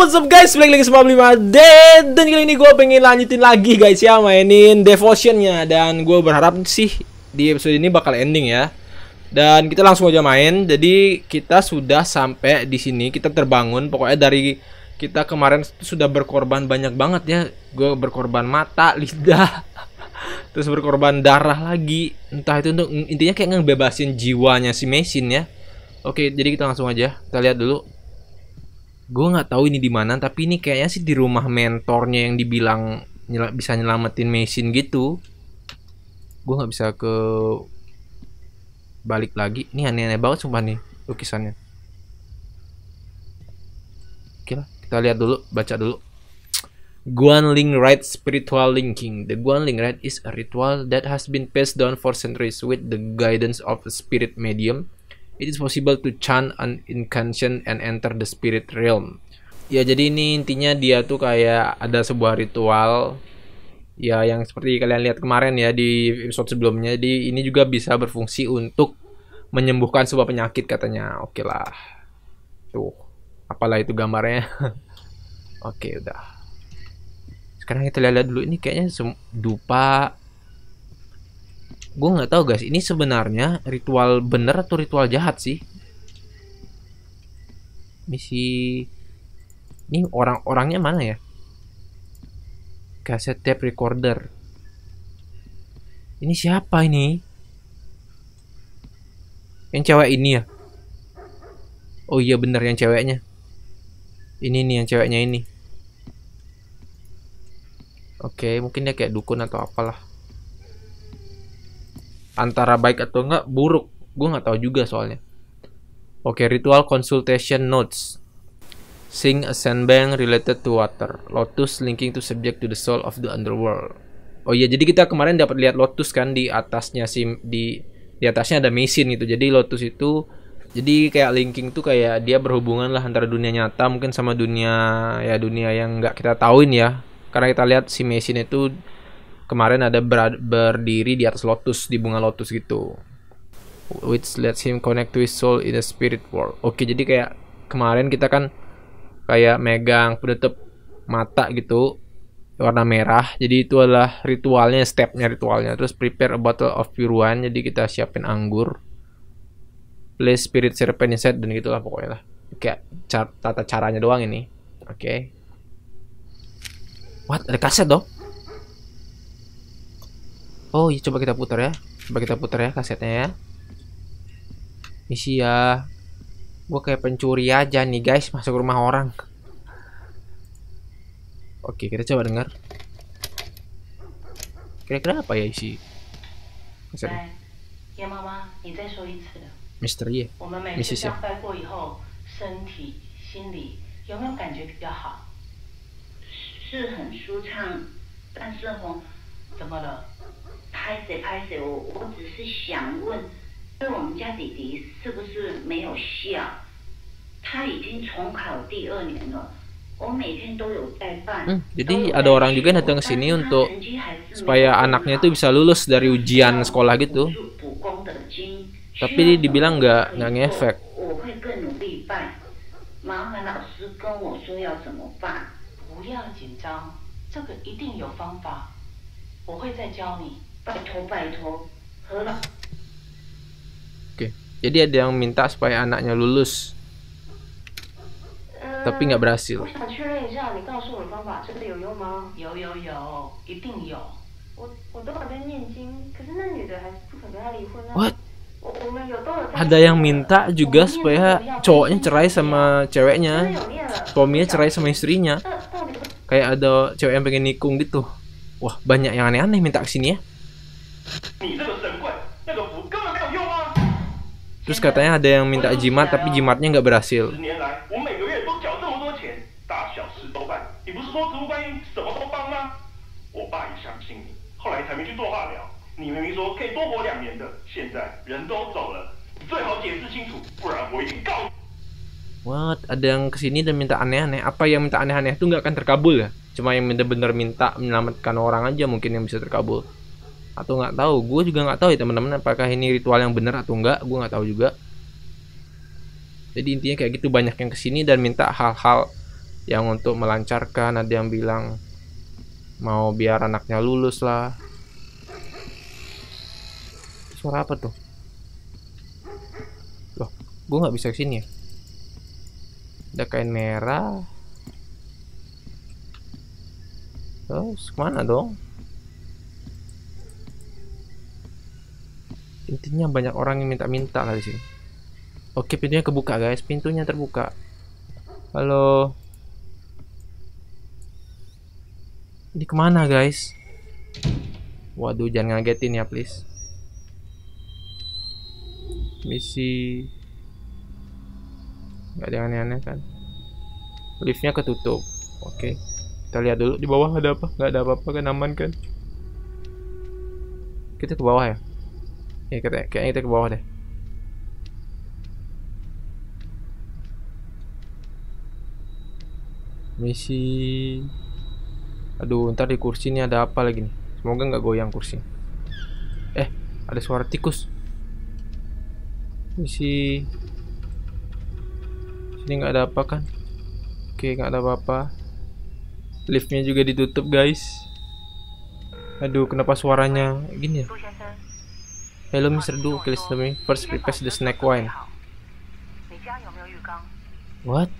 what's up guys, balik lagi sama 5D. Dan kali ini gue pengen lanjutin lagi guys ya, mainin Devotionnya. Dan gue berharap sih di episode ini bakal ending ya. Dan kita langsung aja main. Jadi kita sudah sampai di sini, kita terbangun. Pokoknya dari kita kemarin sudah berkorban banyak banget ya. Gue berkorban mata, lidah, terus berkorban darah lagi. Entah itu untuk intinya kayak ngebebasin jiwanya si Mason ya. Oke, jadi kita langsung aja, kita lihat dulu. Gue nggak tahu ini di mana, tapi ini kayaknya sih di rumah mentornya yang dibilang bisa nyelamatin Mason gitu. Gue nggak bisa ke balik lagi. Ini aneh-aneh banget sumpah nih lukisannya. Oke lah, kita lihat dulu, baca dulu. Guanling Rite Spiritual Linking. The Guanling Rite is a ritual that has been passed down for centuries with the guidance of a spirit medium. It is possible to chant an incantation and enter the spirit realm. Ya, jadi ini intinya dia tuh kayak ada sebuah ritual ya yang seperti kalian lihat kemarin ya di episode sebelumnya. Jadi ini juga bisa berfungsi untuk menyembuhkan sebuah penyakit katanya. Oke lah. Tuh, apalah itu gambarnya. Oke, udah. Sekarang kita lihat dulu, ini kayaknya dupa. Gue nggak tahu guys, ini sebenarnya ritual bener atau ritual jahat sih. Misi ini orang-orangnya mana ya? Cassette tape recorder. Ini siapa ini? Yang cewek ini ya? Oh iya bener, yang ceweknya. Ini nih yang ceweknya ini. Oke, mungkin dia kayak dukun atau apalah. Antara baik atau enggak buruk, gue nggak tahu juga soalnya. Oke, ritual consultation notes. Sing a sandbank related to water. Lotus linking to subject to the soul of the underworld. Oh iya, jadi kita kemarin dapat lihat Lotus kan di atasnya di atasnya ada Mason gitu. Jadi Lotus itu jadi kayak linking tuh kayak dia berhubungan lah antara dunia nyata mungkin sama dunia yang nggak kita tahuin ya. Karena kita lihat si Mason itu kemarin ada berdiri di atas lotus, di bunga lotus gitu, which lets him connect to his soul in the spirit world. Oke, jadi kayak kemarin kita kan kayak megang penutup mata gitu warna merah. Jadi itu adalah ritualnya, stepnya ritualnya. Terus prepare a bottle of pure wine. Jadi kita siapin anggur, place spirit serpent inside, dan gitulah pokoknya lah. Kayak tata caranya doang ini. Oke. What? Ada kaset dong? Oh iya, coba kita putar ya. Coba kita putar ya kasetnya ya. Misi ya. Gue kayak pencuri aja nih guys, masuk rumah orang. Oke, kita coba dengar. Kira-kira apa ya isi kasetnya? Misteri ya? Misi ya? 拍谁，我只是想问，因为我们家弟弟是不是没有笑？他已经重考第2年了，我每天都有在办。 Jadi ada orang juga yang datang ke sini untuk supaya anaknya itu bisa lulus dari ujian sekolah gitu. Tapi dibilang nggak ngefek. Oke, jadi ada yang minta supaya anaknya lulus, tapi nggak berhasil. What? Ada yang minta juga supaya cowoknya cerai sama ceweknya, suaminya cerai sama istrinya. Kayak ada cewek yang pengen nikung gitu. Wah, banyak yang aneh-aneh minta kesini ya. Terus katanya ada yang minta jimat, tapi jimatnya nggak berhasil. What? Ada yang kesini dan minta aneh-aneh. Apa yang minta aneh-aneh itu nggak akan terkabul ya? Cuma yang bener-bener minta menyelamatkan orang aja mungkin yang bisa terkabul. Atau nggak tahu, gue juga nggak tahu ya teman-teman, apakah ini ritual yang benar atau enggak, gue nggak tahu juga. Jadi intinya kayak gitu, banyak yang kesini dan minta hal-hal yang untuk melancarkan, ada yang bilang mau biar anaknya lulus lah. Suara apa tuh? Loh, gue nggak bisa kesini ya. Ada kain merah. Terus kemana dong? Intinya banyak orang yang minta-minta lah di sini. Oke, pintunya kebuka guys, pintunya terbuka. Halo. Ini kemana guys? Waduh, jangan ngagetin ya please. Misi. Gak ada yang aneh-aneh kan? Liftnya ketutup. Oke, kita lihat dulu di bawah ada apa. Gak ada apa-apa kan, aman kan? Kita ke bawah ya? Ya kayaknya kita ke bawah deh. Misi. Aduh, ntar di kursi ini ada apa lagi nih? Semoga nggak goyang kursi. Ada suara tikus. Misi. Sini nggak ada apa kan? Oke, nggak ada apa-apa. Liftnya juga ditutup guys. Aduh, kenapa suaranya gini ya? Hello Mr. Du, please tell me first prepare the snack wine. What?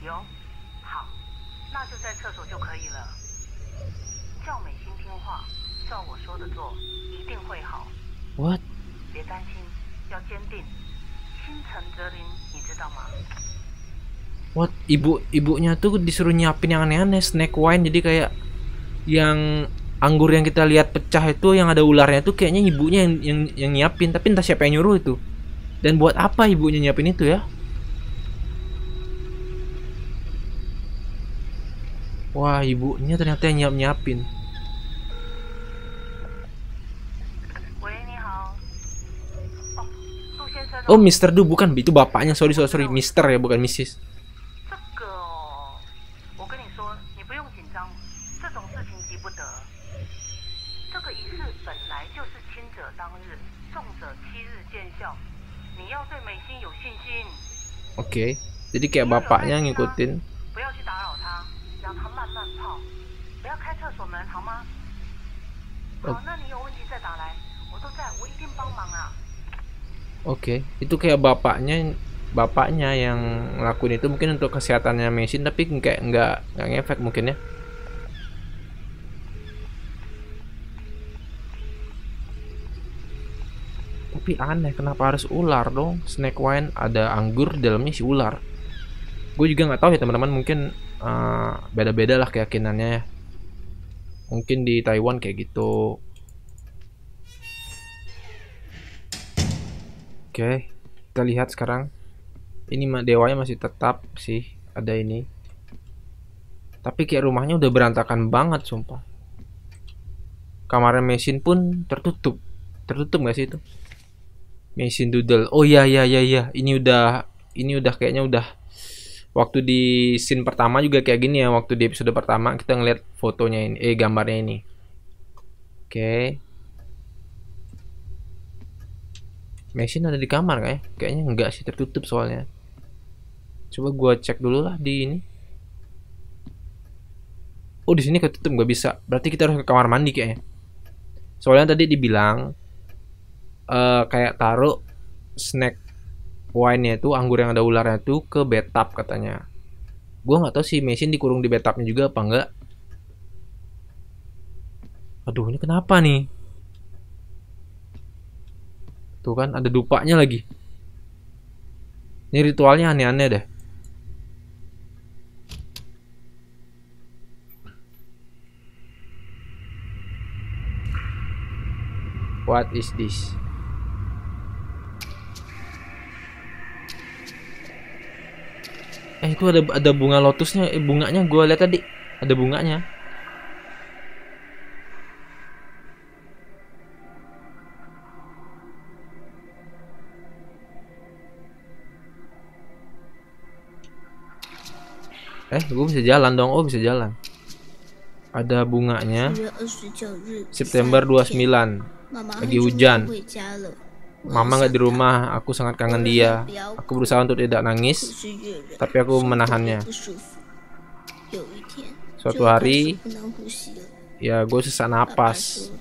What? What? Ibunya tuh disuruh nyiapin yang aneh-aneh, snack wine, jadi kayak yang anggur yang kita lihat pecah itu yang ada ularnya tuh kayaknya ibunya yang nyiapin, tapi entah siapa yang nyuruh itu. Dan buat apa ibunya nyiapin itu ya? Wah, ibunya ternyata yang nyiapin. Oh, Mr. Du, bukan, itu bapaknya. Sorry, Mister ya, bukan Mrs. Oke, jadi kayak bapaknya ngikutin. Oke, itu kayak bapaknya yang ngelakuin itu, mungkin untuk kesehatannya mesin, tapi kayak nggak ngefek mungkin ya. Tapi aneh, kenapa harus ular dong? Snack wine ada anggur, di dalamnya si ular. Gue juga nggak tahu ya teman-teman, mungkin beda-beda lah keyakinannya ya. Mungkin di Taiwan kayak gitu. Oke, kita lihat sekarang. Ini dewanya masih tetap sih ada ini. Tapi kayak rumahnya udah berantakan banget sumpah. Kamarnya mesin pun tertutup. Tertutup nggak sih itu? Mesin Doodle. Oh iya. Ini udah kayaknya udah waktu di scene pertama juga kayak gini ya. Waktu di episode pertama kita ngeliat fotonya ini, gambarnya ini. Oke. Mesin ada di kamar kayak? Kayaknya enggak sih, tertutup soalnya. Coba gua cek dulu lah di ini. Oh, di sini ketutup, nggak bisa. Berarti kita harus ke kamar mandi kayaknya. Soalnya tadi dibilang kayak taruh snack wine-nya itu, anggur yang ada ularnya itu ke bathtub katanya. Gua nggak tahu sih mesin dikurung di bathtubnya juga apa enggak. Aduh, ini kenapa nih? Tuh kan ada dupanya lagi. Ini ritualnya aneh-aneh deh. What is this? Itu ada bunga lotusnya. Bunganya gue lihat tadi ada bunganya. Gue bisa jalan dong. Oh, bisa jalan. Ada bunganya. September 29. Lagi hujan. Mama nggak di rumah. Aku sangat kangen dia. Aku berusaha untuk tidak nangis, tapi aku menahannya. suatu hari ya gue sesak napas.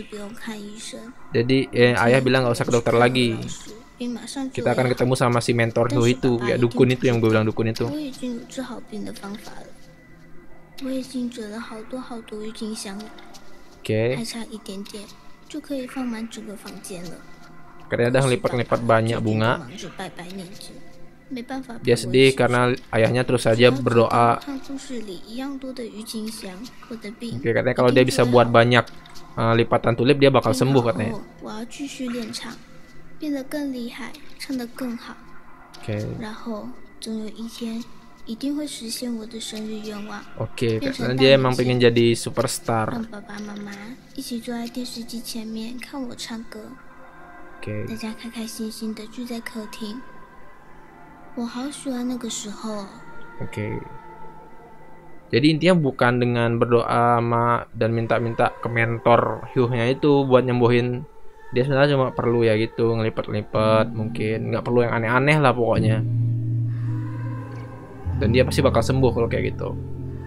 Jadi ayah bilang nggak usah ke dokter lagi. Kita akan ketemu sama si mentor Hyo itu, ya dukun itu yang gue bilang dukun itu. Oke. Katanya udah ngelipat-ngelipat banyak bunga. Dia sedih karena ayahnya terus saja berdoa. Oke, katanya kalau dia bisa buat banyak lipatan tulip dia bakal sembuh katanya. Oke. Oke, karena dia emang pengen jadi superstar. Oke. Oke. Jadi intinya bukan dengan berdoa dan minta-minta ke mentor Hyo-nya itu buat nyembuhin. Dia sebenarnya cuma perlu ya gitu ngelipat-lipat, mungkin nggak perlu yang aneh-aneh lah pokoknya. Dan dia pasti bakal sembuh kalau kayak gitu.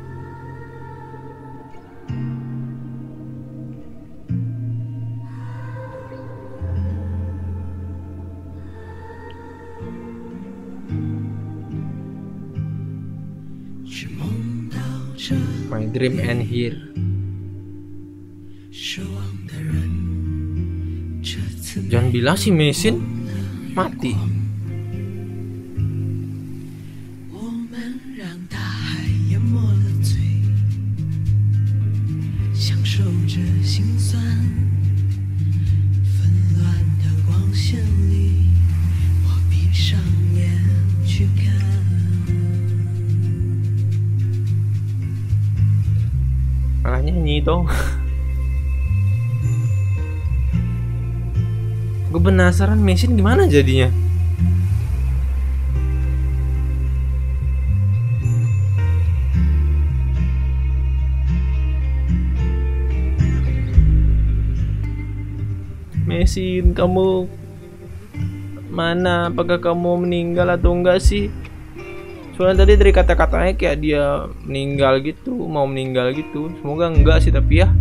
My dream end here. Jangan bilang si Mesin mati. Malah nyanyi dong. Gue penasaran Mesin gimana jadinya. Mesin, kamu mana? Apakah kamu meninggal atau enggak sih? Soalnya tadi dari kata-katanya kayak dia meninggal gitu, mau meninggal gitu. Semoga enggak sih tapi ya.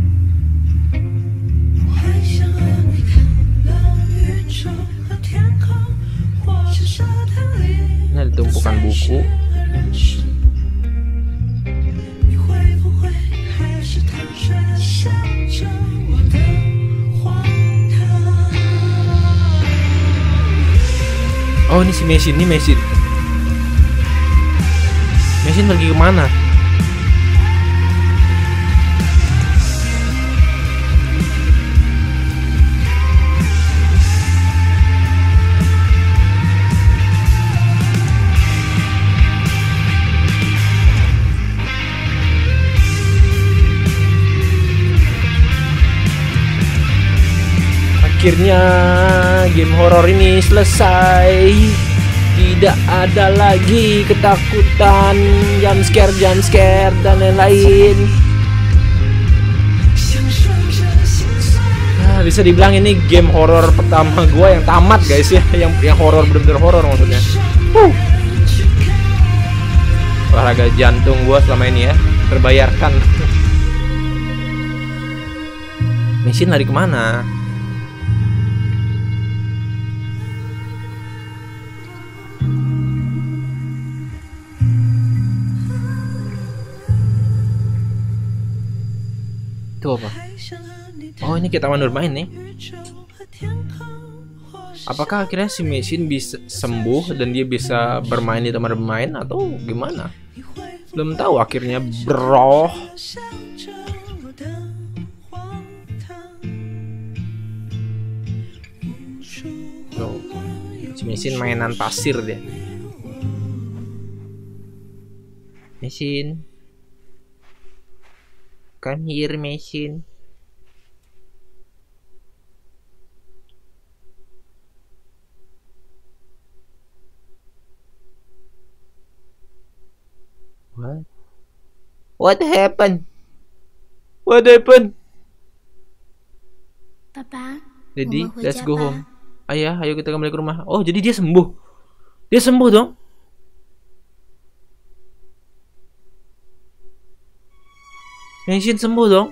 Ini ada tumpukan buku. Oh ini si Mesin, ini Mesin. Mesin pergi kemana? Akhirnya game horor ini selesai. Tidak ada lagi ketakutan, jump scare dan lain-lain. Nah, bisa dibilang ini game horor pertama gua yang tamat guys ya, yang horor bener-bener horor maksudnya. Olahraga jantung gua selama ini ya terbayarkan. Mesin lari kemana? Itu apa? Oh ini kita taman bermain nih. Apakah akhirnya si Mesin bisa sembuh dan dia bisa bermain di taman bermain atau gimana? Belum tahu akhirnya bro. Tuh, si Mesin mainan pasir deh. Mesin, come here Mesin. What happened? What happened? Papa, Daddy, Mama let's kerja, go Pa. home. Ayah, ayo kita kembali ke rumah. Oh, jadi dia sembuh. Dia sembuh dong. Menshin sembuh dong.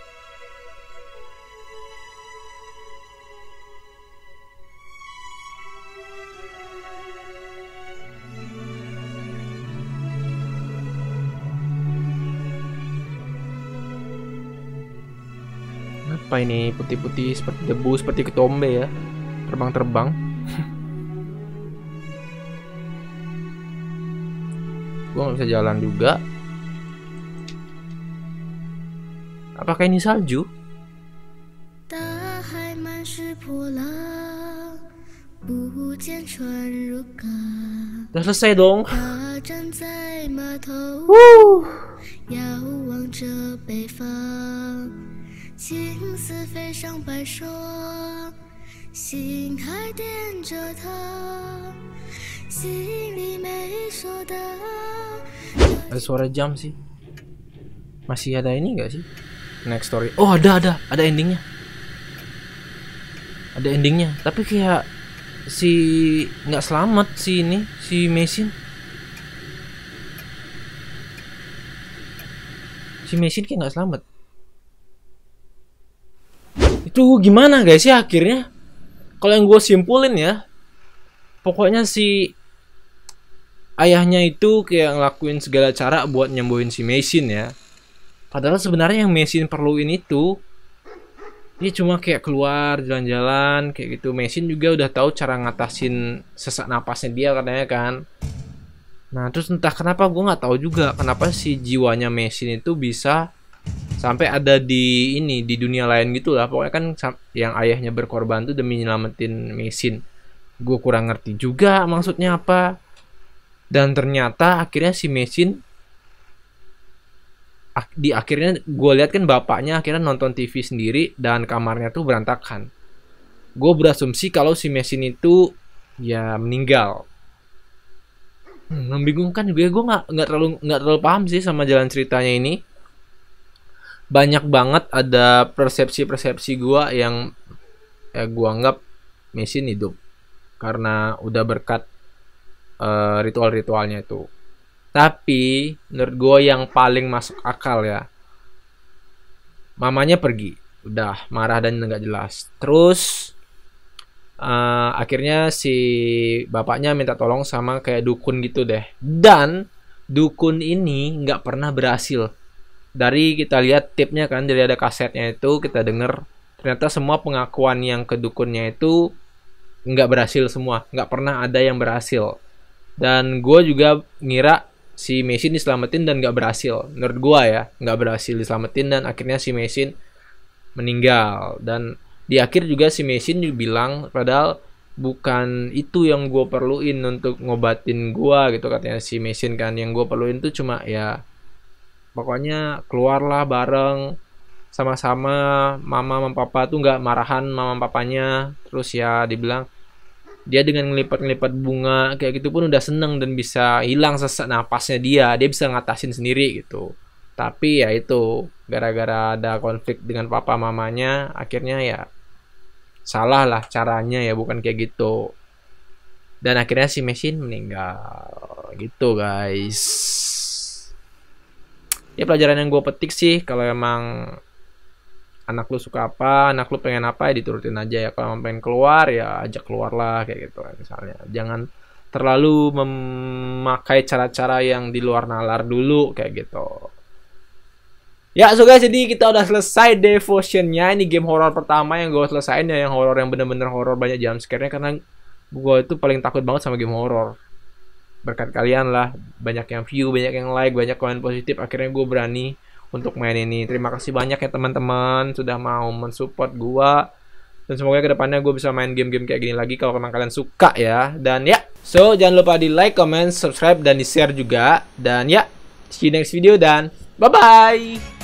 Apa ini putih-putih seperti debu, seperti ketombe ya, terbang-terbang. Gua nggak bisa jalan juga. Apakah ini salju? Udah selesai dong. Ada suara jam sih. Masih ada ini nggak sih? Next story. Oh ada endingnya. Ada endingnya. Tapi kayak si nggak selamat si ini, si Menshin. Si Menshin kayak nggak selamat. Itu gimana guys ya akhirnya? Kalau yang gue simpulin ya, pokoknya si ayahnya itu kayak ngelakuin segala cara buat nyembuhin si Menshin ya. Padahal sebenarnya yang Menshin perluin itu dia cuma kayak keluar jalan-jalan kayak gitu. Menshin juga udah tahu cara ngatasin sesak napasnya dia katanya kan. Nah terus entah kenapa gue nggak tahu juga kenapa si jiwanya Menshin itu bisa sampai ada di ini di dunia lain gitu lah. Pokoknya kan yang ayahnya berkorban tuh demi nyelamatin Menshin. Gue kurang ngerti juga maksudnya apa. Dan ternyata akhirnya si Menshin di akhirnya gue lihat kan bapaknya akhirnya nonton TV sendiri dan kamarnya tuh berantakan. Gue berasumsi kalau si Menshin itu ya meninggal. Membingungkan juga. Gue nggak terlalu paham sih sama jalan ceritanya ini. Banyak banget ada persepsi gue yang ya gue anggap Menshin hidup karena udah berkat ritual-ritualnya itu. Tapi menurut gue yang paling masuk akal ya, mamanya pergi, udah marah dan nggak jelas. Terus akhirnya si bapaknya minta tolong sama kayak dukun gitu deh. Dan dukun ini nggak pernah berhasil. Dari kita lihat tipnya kan, dari ada kasetnya itu kita denger, ternyata semua pengakuan yang ke dukunnya itu nggak berhasil semua, nggak pernah ada yang berhasil. Dan gue juga ngira si Menshin diselamatin dan nggak berhasil. Menurut gue ya nggak berhasil diselamatin dan akhirnya si Menshin meninggal. Dan di akhir juga si Menshin juga bilang padahal bukan itu yang gue perluin untuk ngobatin gue gitu katanya si Menshin kan. Yang gue perluin tuh cuma ya pokoknya keluarlah bareng sama-sama, mama sama papa tuh nggak marahan mama papanya. Terus ya dibilang dia dengan ngelipat-ngelipat bunga kayak gitu pun udah seneng dan bisa hilang sesak napasnya dia bisa ngatasin sendiri gitu. Tapi ya itu gara-gara ada konflik dengan papa mamanya akhirnya ya salah lah caranya ya, bukan kayak gitu. Dan akhirnya si Menshin meninggal gitu guys. Ya pelajaran yang gue petik sih, kalau emang anak lu suka apa, anak lu pengen apa ya diturutin aja ya. Kalau pengen keluar ya ajak keluar lah kayak gitu misalnya. Jangan terlalu memakai cara-cara yang di luar nalar dulu kayak gitu. Ya so guys, jadi kita udah selesai devotionnya. Ini game horror pertama yang gue selesain ya, yang horror yang bener-bener horror banyak jump scare-nya, karena gue itu paling takut banget sama game horror. Berkat kalian lah, banyak yang view, banyak yang like, banyak komen positif, akhirnya gue berani untuk main ini. Terima kasih banyak ya teman-teman sudah mau mensupport gua. Dan semoga kedepannya gue bisa main game-game kayak gini lagi kalau memang kalian suka ya. Dan ya, so jangan lupa di like, comment, subscribe, dan di share juga. Dan ya, see you next video dan bye-bye.